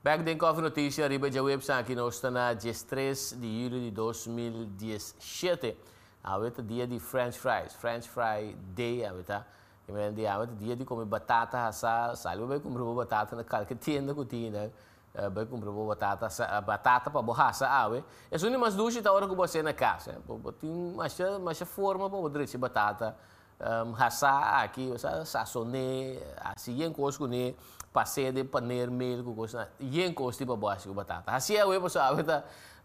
Back den Coffee Notícia, arriba de website aqui nós está na dia 3 de julho de 2017. Avete dia de French fries, French fry day, avete. E avete dia de comer batata assada, sabe? Vai comprar batata na qualquer tienda que tinha, vai comprar batata para borracha, ave. É só mais duas da hora que você na casa, tem mais forma para poder batata. Hasa aqui, sazonei, assim, em coisa que passei de paneiro, mel, com coisa, em coisa tipo boas com batata. Assim é o que sabe, tá?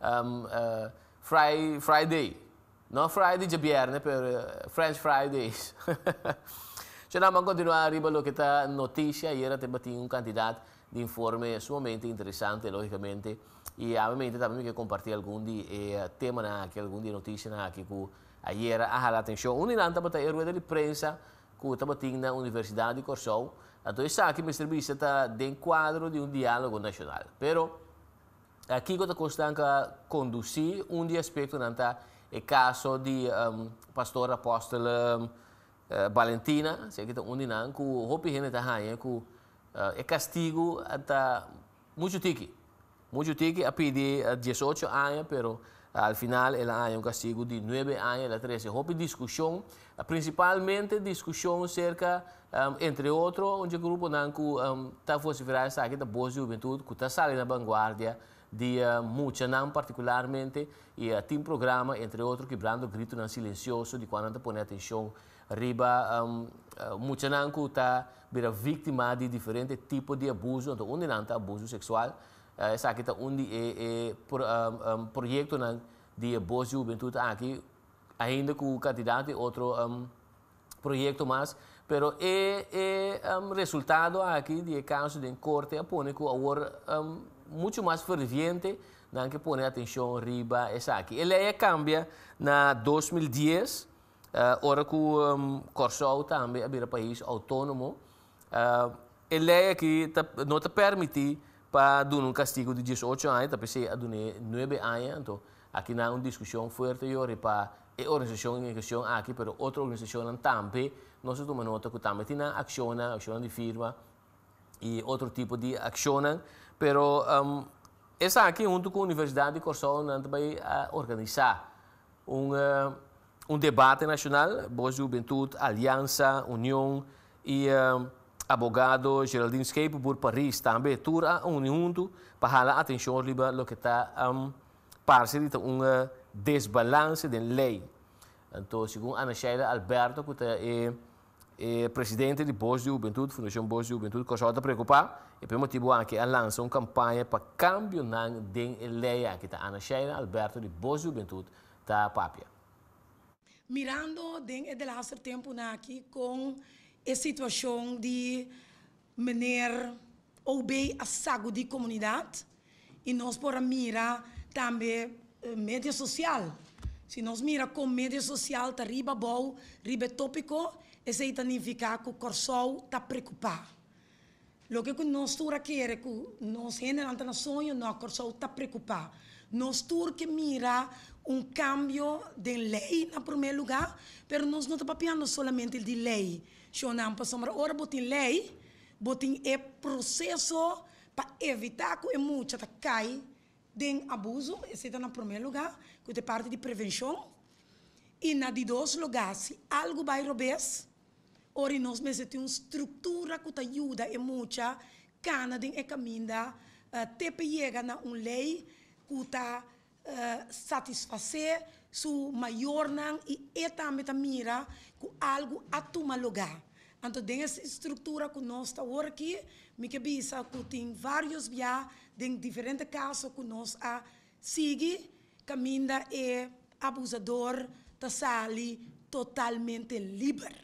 Friday, não Friday de viernes, mas French Fridays. Já vamos continuar arriba lo que está notícia e era também um candidato de informe sumamente interessante, logicamente, e obviamente também que compartilhar algum de tema aqui, algum de notícia aqui com ayer a atenção. Unilanta para a rueda de prensa que estava na Universidade de Corsou. Então, isso aqui me serviço está dentro do quadro de diálogo nacional. Pero, aqui que está constante conduzir de aspecto nanta é caso de pastor apóstolo Valentina, se aqui está uninan que o hopi gente está aí que é castigo até muito tiki a pedir 18 anos, pero al final ela há castigo de 9 anos, ela 13. Houve discussão, principalmente discussão cerca, entre outros, onde o grupo não está vociferando essa aqui da boa juventude, que está saindo na vanguardia de muita não particularmente, e tem programa, entre outros, quebrando grito não silencioso, de quando está põe atenção, riba, muita não que está vira vítima de diferentes tipos de abuso, então onde não está abuso sexual. Essa aqui está projeto de boa juventude aqui, ainda com o candidato outro projeto mais, pero resultado aqui de caso de corte põe que agora muito mais ferviente na que põe atenção riba essa aqui. Ele cambia na 2010, hora que o Corsou também é país autônomo, ele aqui não te permite para dar castigo de 18 anos, tapi se a 9 anos, então aqui na uma discussão forte e para a organização em questão aqui, pero outra organização também, nós tomamos nota que também tem ação de firma e outro tipo de ação, pero essa aqui junto com a Universidade de Corsou também organizar debate nacional, boa juventude, aliança, união e abogado Geraldine Scape por Paris também tura junto para dar atenção liba lo que está parece de desbalance de lei. Então, segundo Ana Sheila Alberto, que é presidente de Boa Juventude, Fundação Boa Juventude, que está preocupado e por motivo que lança uma campanha para cambio na lei que está Ana Sheila Alberto de Boa Juventude da Papia. Mirando dentro do laatste tempo aqui com a situação de meneer OB a sago de comunidade e nós por mirar também mídia social. Se nós mira com mídia social tá riba bom, riba tópico, isso significa que o Corsou está preocupado. O que nós tura quer que nós generamos na sonho, não Corsou está preocupado. Nós tura que mira cambio de lei na primeiro lugar, mas nós não estamos pensando somente de lei. Se não passamos agora botem lei, botem processo para evitar que muita cai de abuso, esse está no primeiro lugar, que é parte de prevenção. E na de dois lugares, se algo vai roubar, ora nós temos uma estrutura que ajuda e muita cana de caminho, até chega na uma lei que está satisfazer su maior não e também mira que algo a tomar lugar. Então, dessa estrutura que nós estamos aqui, me que bisa que tem vários via de diferentes casos que nós a seguir, caminho e abusador está sali totalmente livre.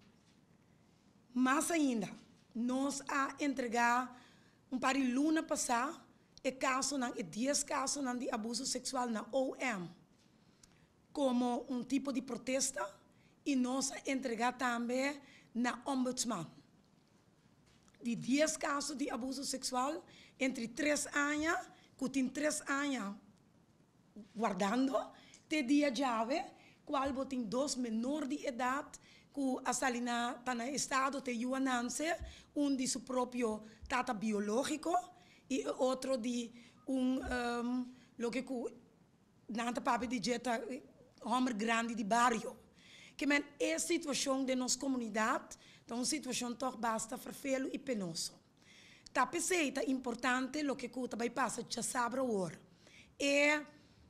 Mais ainda, nós a entregar par de luna passada e caso não, 10 casos de abuso sexual na OM, como tipo de protesta, e nós entregar também na ombudsman. De 10 casos de abuso sexual, entre 3 anos, que tem 3 anos guardando, te dia chave, qual tem 2 menores de idade, que a salina está no estado de Yuanance, de seu próprio tata biológico, e outro de lo que nanta papi de jeta homem grande de bairro. Que men é a situação de nossa comunidade, então uma situação toch basta vervelho e penoso. Tá perceita importante lo que cuta vai passar já sabe agora. É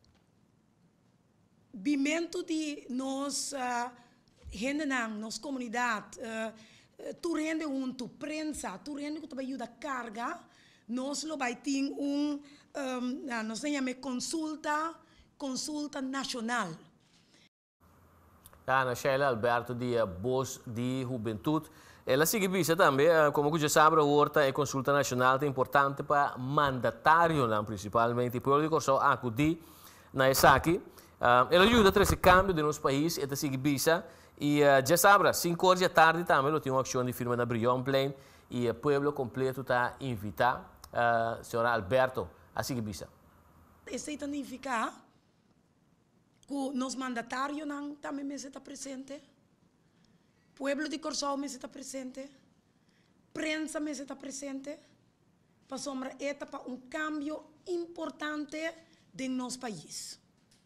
bimento de nós gente nossa comunidade, tu rende tu prensa, tu rende que tu vai ajudar carga, nós lo vai ter nós chamamos consulta nacional. Ana Sheila Alberto de Voz de Juventude. Ela sigue vista também, como você sabe, a consulta nacional é importante para mandatário, principalmente, para o que acudir na ESAC. Ela ajuda a esse cambio de nosso país, ela sigue vista. E já sabe, 5 horas da tarde também, eu tenho uma ação de firma na Brion Plain e o povo completo está invitado, senhora Alberto, a seguir vista. Isso significa que nos mandatários também está presente, pueblo de Corsol está presente, prensa está presente, para sombra para cambio importante de nosso país.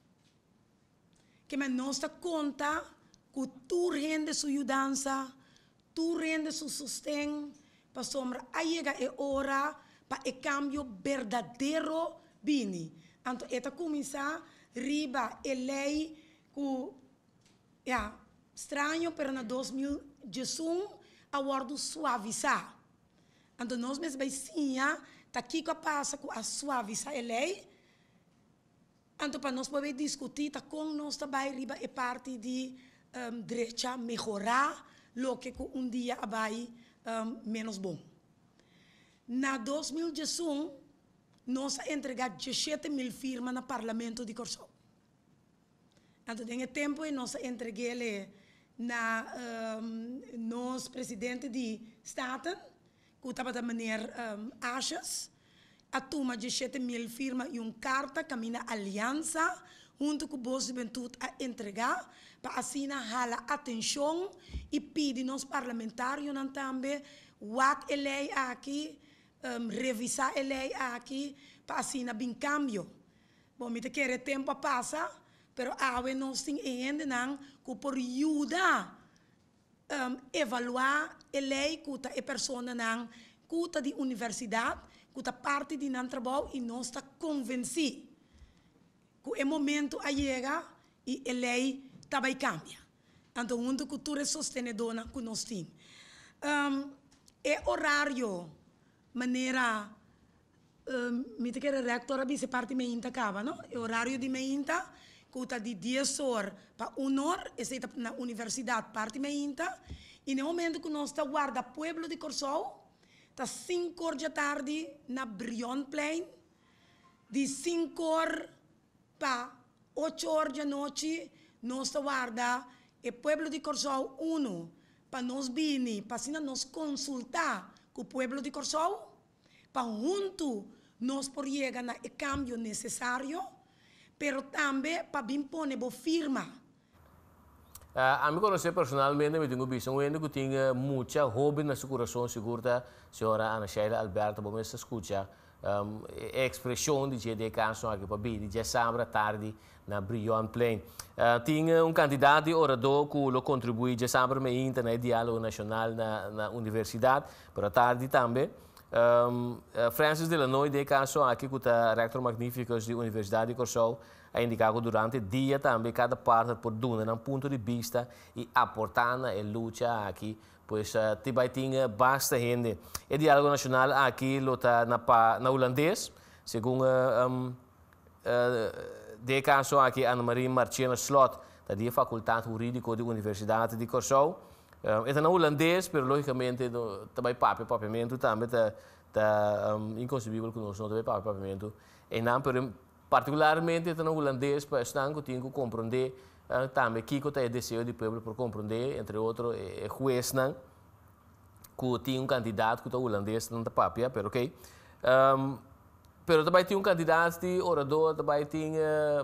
Que nós está conta que tu rende sua ajudança, tu rende seu sustento, para sombra chega a hora para o cambio verdadeiro bini. Então, esta começa riba a lei que estranho, pero na 2018 acordo suavizar. Então, nós mesmos sim, tá aqui que passa com a suavizar a lei. Então, para nós poder discutir, tá com nós também riba a parte de direita melhorar o que dia vai menos bom. Na 2018 nós entregamos 17.000 firmas no Parlamento de Corsol. Então, em tempo, nós entregamos na nosso presidente de Estado, que estava da maneira Achas, a turma de 17.000 firmas e uma carta caminha aliança, junto com o Voz de Juventude, a entregar, para assim hala atenção e pedir nos parlamentários também, a lei aqui, revisar a lei aqui, para assim bem cambio. Bom, me quer tempo passa, pero agora nós temos ainda que por ajuda evaluar a lei que a pessoa que de universidade, que parte de não trabalho e nós está convencido que o momento chega e a lei também cambia. Então, uma cultura sostenedora que nós temos. É horário, maneira, me quer rectora se parte meinta acaba, não? É horário de meinta, que está de 10 horas para 1 hora, e está na universidade parte meinta, e no momento que nós está guarda pueblo de Corsol, está 5 horas da tarde na Brion Plain, de 5 horas para 8 horas da noite, nós está guarda o pueblo de Corsol 1, para nós vir, para assim nós consultar com o pueblo de Corsol, para junto nós por chegar no cambio necessário, pero também para vir pôr boa firma. A mim conhecer personalmente, eu tenho visto que tem muita hobby na seu coração, segura a senhora Ana Sheila Alberto, vamos escutar a expressão de que caso aqui para vir, já sabe, tarde na Brion Plain. Tinha candidato orador que contribui, já sabe, no diálogo nacional na universidade, para tarde também. Francis Delanoy, de caso aqui, que é rector magnífico da Universidade de Corsol, a indicado durante o dia também cada parte por dar um ponto de vista e aportar na luta aqui, pois também tinha bastante gente. O diálogo nacional aqui está na holandês, segundo de caso aqui Ana Maria Marcena Slot, da Faculdade Jurídica da Universidade de Corsol. É na holandês, mas logicamente também papiamento também está inconcebível que nós não temos papiamento. E não, particularmente é na holandês, para estar que tenho que compreender também que é o desejo do povo por compreender, entre outros, é juiz que tem candidato que é holandês não está papia, pero ok. Pero também tem candidato de orador, também tem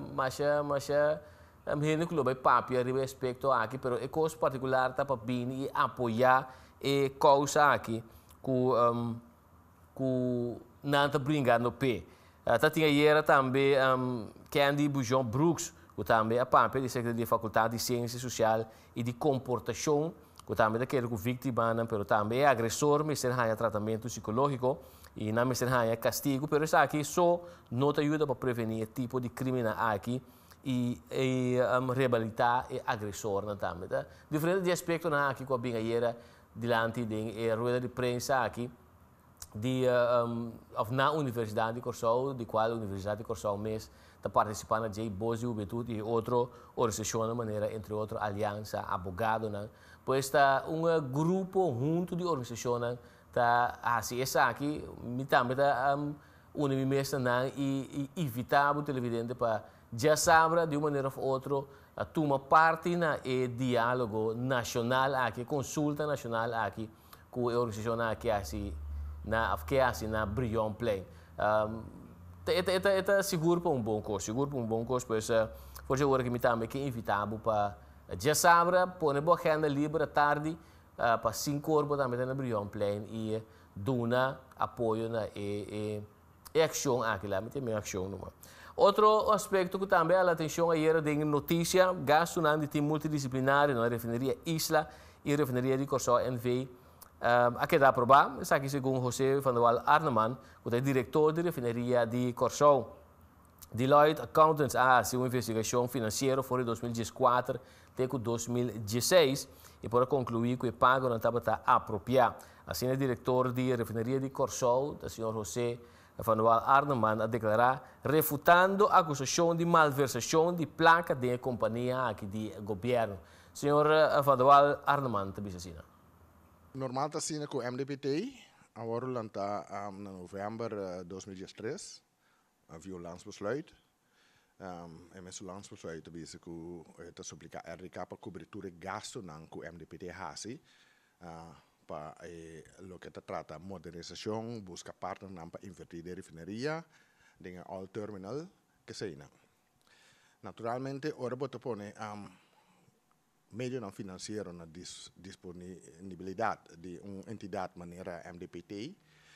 gente que vai papia a respeito aqui, pero é coisa particular para vir e apoiar a causa aqui que não te brincar no pé. Tá tinha hier também Candy Bujon Brooks, que também é papel de secretária de Faculdade de Ciência Social e de Comportação, que também daquele que vítima, mas também é agressor, mas tem tratamento psicológico e não tem castigo, mas isso aqui só não te ajuda para prevenir tipo de crime aqui e reabilitar e agressor também. Tá? Diferente aspecto aqui com a bingaieira diante da rueda de prensa aqui na Universidade de Corsol, de qual a Universidade de Corsol mesmo está participando de Boa Juventude e outra organização de maneira, entre outras, Aliança Abogado, né? Pois está grupo junto de organizações tá assim essa aqui me também tá mesmo e evitar o televidente para já saber de uma maneira ou outra tomar parte na diálogo nacional aqui, consulta nacional aqui com a organização aqui assim na Brion Plain. É seguro para bom curso, pois por agora que me também que inevitável para já saber pôr boa agenda livre à tarde para 5 horas também na Brion Plain e dar apoio na ação aqui lá, tem ação numa. Outro aspecto que também a atenção ayer de notícia, gasto na de multidisciplinar na refineria Isla e refineria de Corsol NV. Aqui dá provar, está aqui segundo José Van der Wal Arneman, que é diretor de refineria de Corsol. Deloitte Accountants fez uma investigação financeira for 2014 até 2016 e para concluir que o pago não estava apropriado. Assim, o diretor de refineria de Corsol, o senhor José Van der Wal Arneman, a declarar refutando a acusação de malversação de placa da companhia aqui de governo. Senhor Van der Wal Arneman, te diz assim. Normaal te zien com o MDPT, agora lanta em novembro de 2013, een violensbesluit. En met zo'n langsbesluit bezig te suplicar RDK para cobertura gasto com o MDPT hasi, para lo que te trata modernização, busca partner para invertir de refineria, dengan all terminal que sei. Naturalmente, ora bota pone meio não financeiro na disponibilidade de uma entidade maneira MDPT,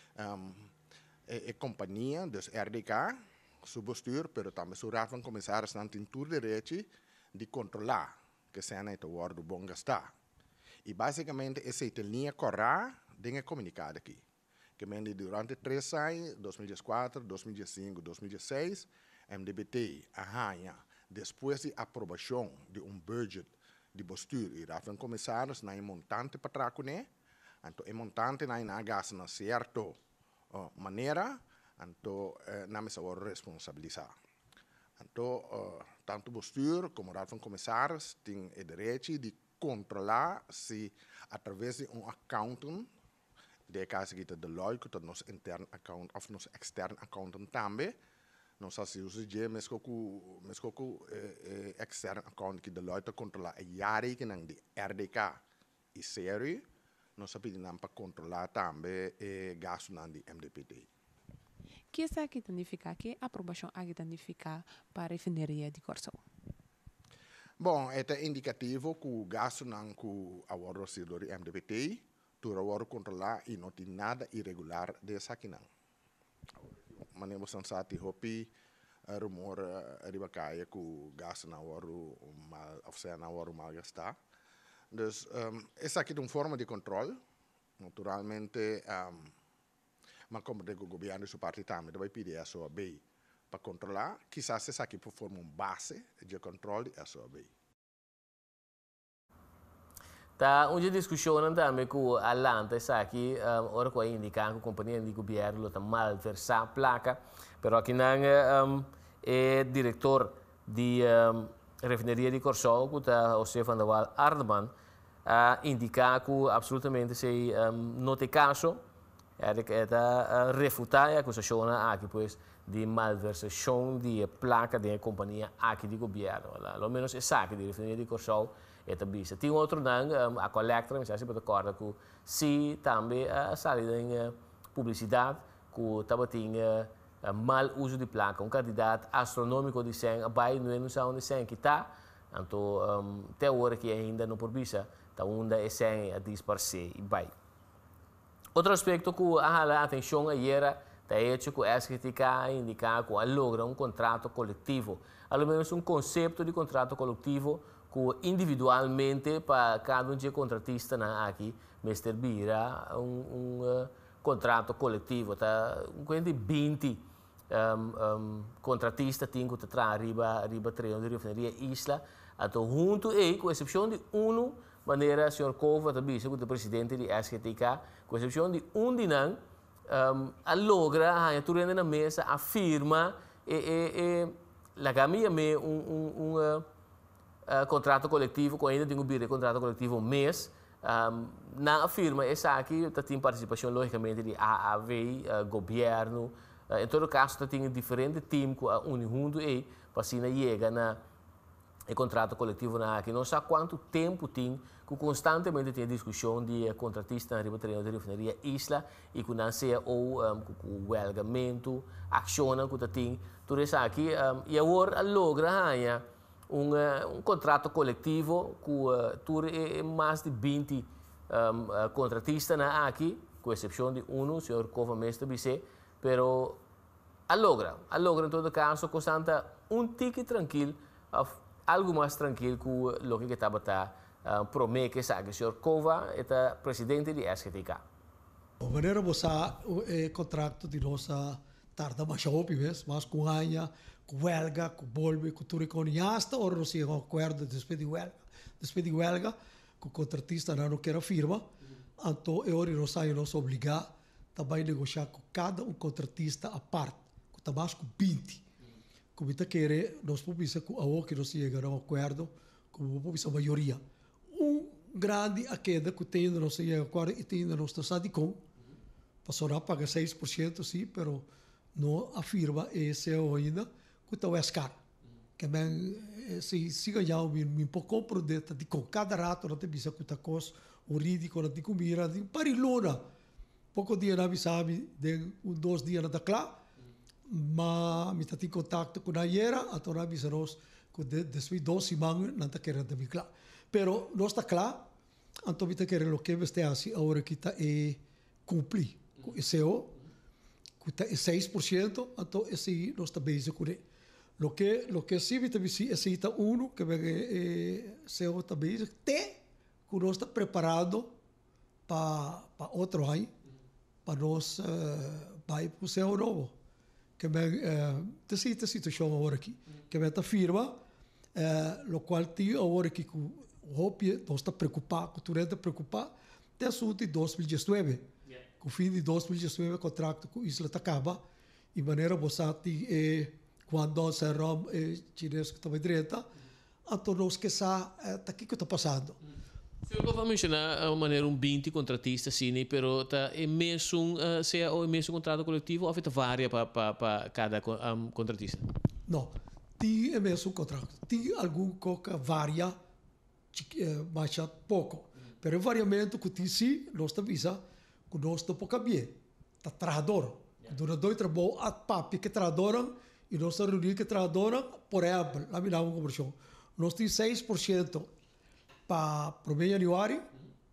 companhia, dus RDK, seu bestuur, pero também seu raad van commissaris não tem todo direito de controlar que se não é o bom gastar. E basicamente essa é a linha correta de comunicar aqui. Que durante 3 anos, 2014, 2015, 2016, MDPT arranha, depois de aprovação de budget de bestuur e raad van commissaris na montante para tracuné, então o montante na gasta na certa maneira, então na mesa responsabilizar. Então tanto bestuur como raad van commissaris tem o direito de controlar se através de accountant, de caso que Deloitte, que nos intern account of nos extern accountant também, nós assumimos que mesmo extern account que Deloitte controla a jaren que não de RDK e série, nós pedimos para controlar também gasto não de MDPT. Que está aqui identificar que a aprovação aqui identificar para a refineria de Corsol? Bom, é indicativo que o gasto não que a hora do MDPT, tu a controlar e não tem nada irregular dessa aqui não. Maneira sensata e hopi rumor ribacaia que o gasto na hora mal, ou seja, na hora mal gastar. Dus essa aqui é uma forma de controle, naturalmente, mas como o governo sua parte também vai pedir a sua bem para controlar, quizás essa aqui por forma base de controle a sua bem. Tá, onde discussão também com a Lanta, essa aqui, ora com a indicar que a companhia de governo está malversar a placa, mas aqui não é diretor de refineria de Corsol, que está José Van der Wal Arneman, indicar que absolutamente se não tem caso, é refutar a acusação aqui, pois, de malversação de placa da companhia aqui de governo. Pelo menos essa aqui de refineria de Corsol, bisa. Tem outro não, a collector, mas se pode acordar que se também a saída em publicidade, que também tem mal uso de placa, candidato astronômico de 100, vai no ano de 100 que está, então até agora que ainda não por bisa, está onde é 100 a disparar e vai. Outro aspecto que a atenção era está hecho que es critica indica que logra un contrato colectivo, al menos un concepto de contrato colectivo que individualmente para cada un contratista aquí Mr. Bira un contrato coletivo, quindi 20 contratistas têm que estar arriba treino de refineria Isla, ato junto e com exceção de maneira senhor Cova também o presidente de SGTK, com exceção de dinan a logra a tu rende na mesa afirma la caminha me contrato coletivo com ainda tem um contrato coletivo mês na afirma essa aqui tem participação logicamente de AAV, governo, em todo caso tem diferente time que une junto e para assim chega na contrato coletivo na aqui não sabe quanto tempo tem que constantemente tem discussão de contratista na riba de refineria Isla e que não seja ou huelgamento ação que tem tudo isso aqui e agora logra contrato coletivo que tudo é mais de 20 contratistas na aqui com exceção de senhor Cova Mestre BC, pero logra em todo caso constante tique tranquilo algo mais tranquilo que o que estava promete que sabe o senhor Cova é presidente de SGTK. De maneira você contrato de nossa tarda mais óbvio, mas com anha, com huelga, com bolbe, com tudo com hasta ora não se acordo despedir huelga, com o contratista não quer a firma, então eu não sai nos obrigar também negociar com cada contratista à parte, com mais com 20. Como está querer, nós podemos que a que nós chegamos a um acordo, como podemos a maioria. Grande a queda que tem nós chegamos a acordo e tem nós está com, passou a pagar 6%, sim, pero não afirma esse ainda que está o caro. Que se ganhar um pouco comprometer de com cada rato não tem bisa que está coisa o ridículo de comida de parilona. Pouco dia não sabe de 2 dias não claro. Mas me está em contato com a Iera, então nós avisamos que depois 2 semanas não está querendo também claro. Pero não está claro, então me está querendo o que você assim agora que está cumprir com esse que está 6%, então esse não está bem com ele. Lo que sim me está esse está que vem CEO está bem até que nós está preparado para outro ano, para nós vai para o CEO novo. Que esta situação agora aqui, que esta firma, o qual tem agora aqui que o Hopi está preocupado, que tu está preocupado, até o de 2019. Com o fim de 2019, o contrato com Isla acaba, e maneira você tem quando se rom chinês que está direita, então nós que está aqui que está passando. Eu vou mencionar a maneira 20 contratistas sim, pero é mesmo seja o mesmo contrato coletivo ou varia para cada contratista? Não, tem o mesmo contrato. Tem algum que varia, mas pouco. Pero o variamento que tem sim, nós avisa que nós não podemos cambiar. Está trabalhador. Durante 2 trabalhos, a papi que trabalham e nós reunimos que trabalham, por exemplo, lá me dá uma conversão. Nós temos 6% para 1 januário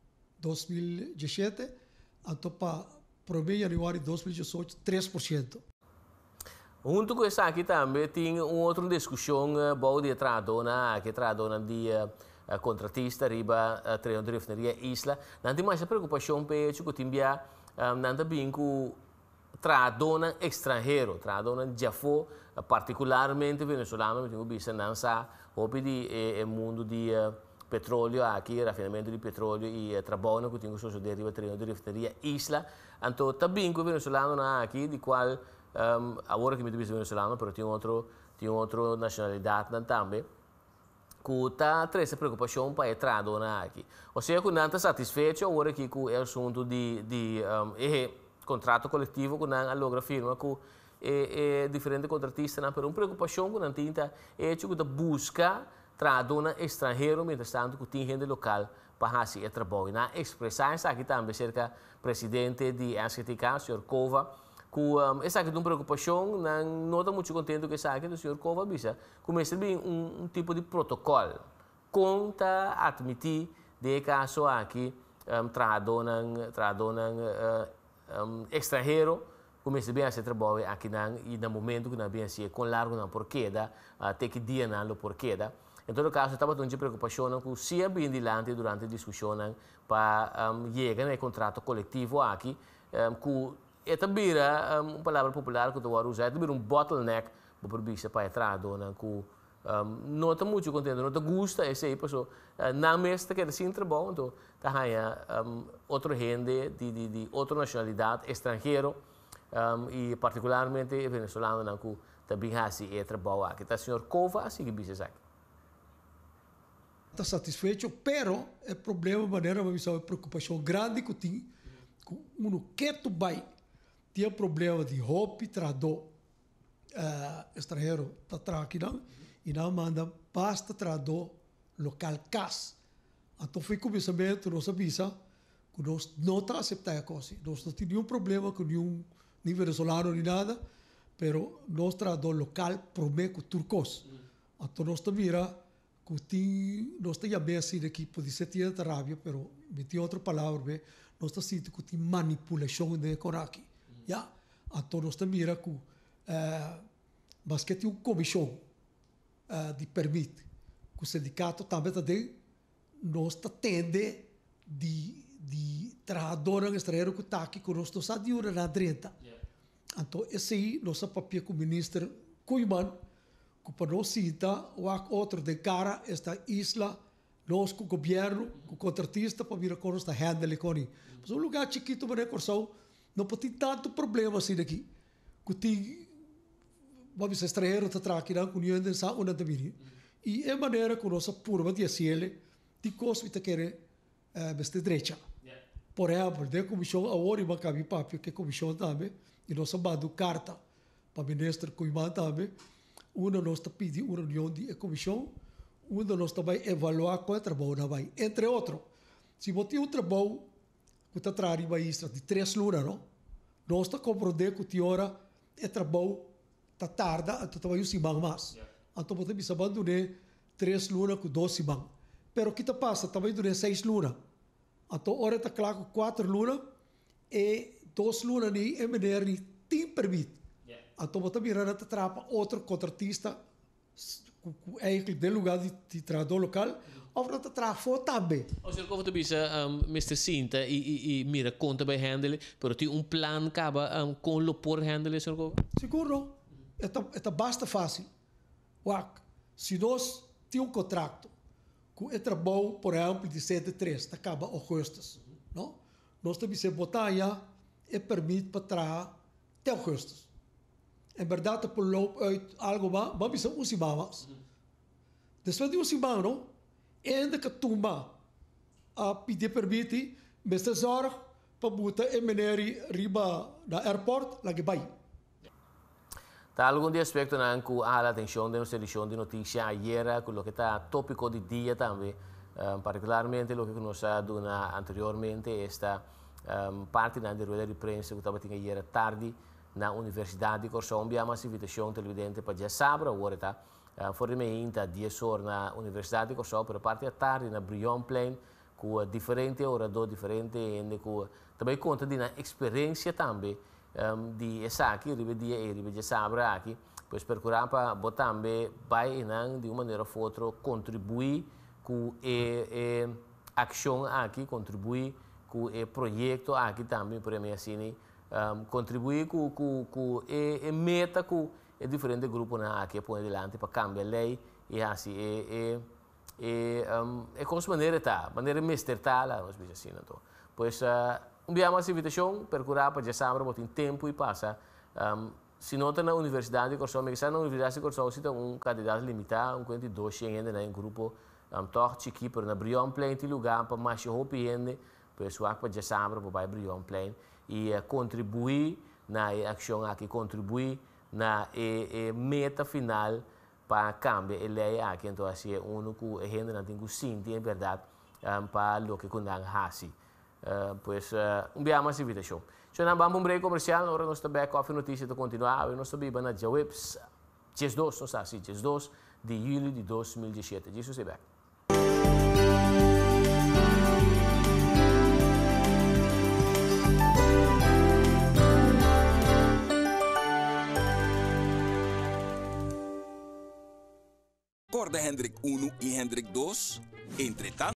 2017, então para 1 januário 2018, 3%. Junto com isso aqui também tem outra discussão boa de tradona, que tradona de contratista riba treino de refineria Isla. Não tem mais preocupação para que timbia não também com tradona estrangeiro, tradona já foi particularmente venezuelano, tenho visto não sa, houve de mundo de petróleo aqui, refinamento de petróleo e trabalho que tem que suceder riba treino de refineria Isla. Então também com venezuelano aqui, de qual agora que me diz venezuelano, pero tem outra nacionalidade também, que está trazendo preocupação para entrar aqui. Ou seja, que não está satisfeito agora que o assunto de contrato coletivo que não logra firma que é diferente contratista, mas uma preocupação que não tem é que busca tradona estrangeiro, mientras tanto que tem gente local para fazer o trabalho. Na expressar isso aqui também cerca presidente de SGTK, o senhor Cova, que essa aqui é uma preocupação, não está muito contente com essa aqui do senhor Cova, bisa, começa a vir tipo de protocolo, conta admitir de caso aqui tradona estrangeiro, começa bem a ser trabalho aqui e no momento que nós bem assim com largo na porqueda até que dia na lo porqueda. Em todo caso, estava tendo preocupação com se é bem dilante durante a discussão para chegar no contrato coletivo aqui, que é também uma palavra popular que eu vou usar, é também bottleneck para vista para entrar dona que não está muito contente, não está gosta, esse aí passou na mesa que é assim trabalho, então tá aí outro gente de outra nacionalidade estrangeiro e particularmente venezuelano não que também assim é trabalho aqui, tá senhor Cova assim que business aqui. Está satisfeito, pero é problema maneira uma visão preocupação grande que tem que uno que tu vai ter problema de roupa trado estrangeiro tá aqui não e não manda basta trado local cas então foi começamento nós avisa que nós não tá aceitar a coisa nós não tem nenhum problema com nenhum nem venezuelano nem nada pero nós trado local promete turcos então nós também mira nós estamos bem assim aqui, pode ser que tenha rábia, pero me tem outra palavra, nós estamos sentindo que tem manipulação de aqui. Então nós estamos mirando que mas que tem uma comissão de permite, que o sindicato também tem, nós estamos tendo de trabalhadores estrangeiros que estão aqui, que nós estamos de hora na 30. Então esse aí, nosso papel com o ministro Cuiman, para nós cita o outro de cara esta isla nós com o governo com o contratista para vir a como está handle com ele mas um lugar chiquito para recorção não pode ter tanto problema assim daqui que tem vamos estrangeiro está aqui na união de sa uma também e é maneira que nossa purva de ele de coisa que quer besta direita por exemplo de comissão a hora vai caber papel que comissão também e nós manda carta para o ministro Cuiman também uma nós está pedindo uma reunião de comissão, uma nós vai avaliar qual é o trabalho vai. Entre outros, se você tem um trabalho que está trazendo de 3 lunas, não? Nós está compreendendo que tem hora é trabalho está tarda, então trabalho 1 semana mais. Então você precisa abandonar 3 lunas com 2 semanas. Pero o que passa? Também durante 6 lunas. Então hora está claro que 4 lunas e 2 lunas nem é maneira nem tem permite. Então, você mira te trapa outro contratista eigenlijk de lugar de trabalho local, ou você trapa for também. Ou seja, como tu disse, Mr. Sinta e mira conta by handle, pero tem plan acaba com lo por handle, senhor? Seguro. É basta fácil. Se nós temos contrato com o trabalho, por exemplo, de 7-3, acaba agosto, não? Nós temos que botar aí e permite para trás até agosto. Em verdade, por loop uit algo mais, vamos ser 1 semana mais. Depois de 1 semana, não? Ainda que tumba a pedir permite, mas se zorg para botar em maneira riba da airport, lá que vai. Tá algum de aspecto na que a atenção de nossa edição de notícia ayer, com o que está tópico de dia também, particularmente o que nós damos anteriormente, esta parte da rueda de prensa que estava ayer tarde na Universidade de Corsão, abbiamo uma invitação televidente para já saber, agora está formalmente 10 horas na Universidade de Corsão, para parte da tarde na Brion Plain, com diferentes oradores, diferentes gente, com também conta de uma experiência também de essa aqui, de já saber aqui, pois procurar para botar também vai de uma maneira ou outra contribuir com a ação aqui, contribuir com o projeto aqui também, por exemplo, assim, contribuir com a meta com diferentes grupos aqui põe adiante para cambiar a lei e assim com essa maneira mestertal nós vemos assim então pois enviamos essa invitação procurar para já saber muito tempo e passa se não está na Universidade de Corsão mas na Universidade de Corsão se tem candidato limitado 22 ainda em grupo toch chiqui para na Brion Plain tem lugar para mais hope ainda pois para já saber para Brion Plain e contribuir na ação aqui, contribuir na meta final para cambiar a lei aqui. Então, assim, é único, a gente não tem que sentir, em verdade, para o que condang hasi. Pois, enviamos essa invitação. Se não vamos break comercial, agora nós estamos com a notícia de continuar, nós estamos na Jawebs, 2, não está assim, 2 de julho de 2017. Jesus é back. Corda Hendrik 1 y Hendrik 2. Entretanto.